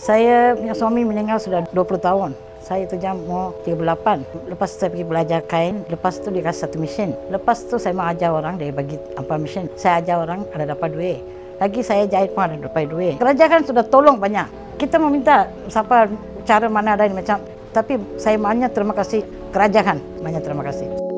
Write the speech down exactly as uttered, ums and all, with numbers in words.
Saya punya suami meninggal sudah dua puluh tahun. Saya tu jam umur tiga puluh lapan. Lepas tu saya pergi belajar kain. Lepas tu dia kasih satu mesin. Lepas tu saya mengajar orang, dia bagi apa mesin. Saya ajar orang, ada dapat duit. Lagi saya jahit pun ada dapat duit. Kerajaan sudah tolong banyak. Kita meminta siapa cara mana ada ini macam. Tapi saya banyak terima kasih kerajaan. Banyak terima kasih.